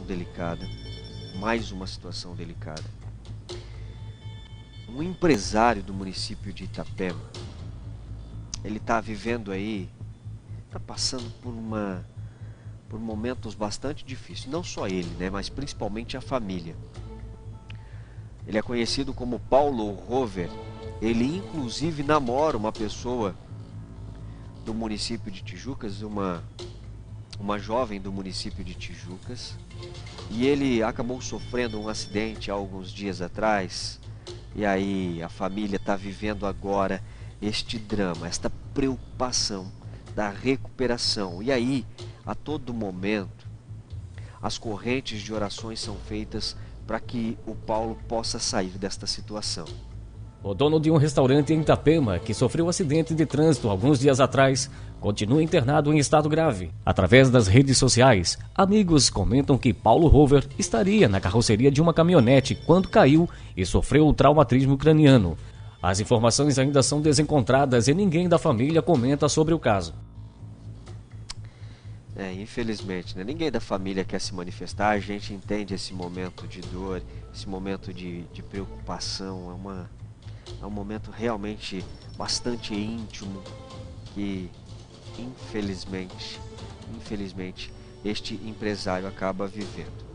delicada, mais uma situação delicada. Um empresário do município de Itapema, ele está vivendo aí, está passando por momentos bastante difíceis. Não só ele, né, mas principalmente a família. Ele é conhecido como Paulo Rover. Ele inclusive namora uma pessoa do município de Tijucas, uma jovem do município de Tijucas. E ele acabou sofrendo um acidente há alguns dias atrás. E aí a família está vivendo agora este drama, esta preocupação da recuperação. E aí, a todo momento, as correntes de orações são feitas para que o Paulo possa sair desta situação. O dono de um restaurante em Itapema, que sofreu um acidente de trânsito alguns dias atrás, continua internado em estado grave. Através das redes sociais, amigos comentam que Paulo Rover estaria na carroceria de uma caminhonete quando caiu e sofreu o traumatismo craniano. As informações ainda são desencontradas e ninguém da família comenta sobre o caso. Infelizmente, né? Ninguém da família quer se manifestar. A gente entende esse momento de dor, esse momento de preocupação. É um momento realmente bastante íntimo que, infelizmente, este empresário acaba vivendo.